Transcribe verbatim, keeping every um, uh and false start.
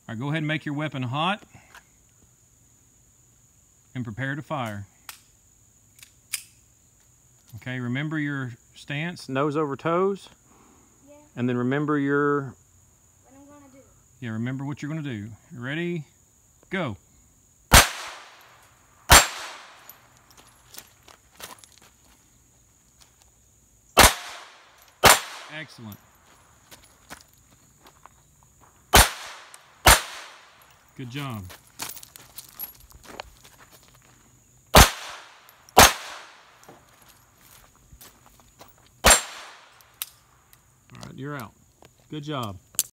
right, go ahead and make your weapon hot and prepare to fire. Okay, remember your stance, nose over toes. Yeah. And then remember your... What I'm gonna do. Yeah, remember what you're gonna do. You ready? Go. Excellent. Good job. All right, you're out. Good job.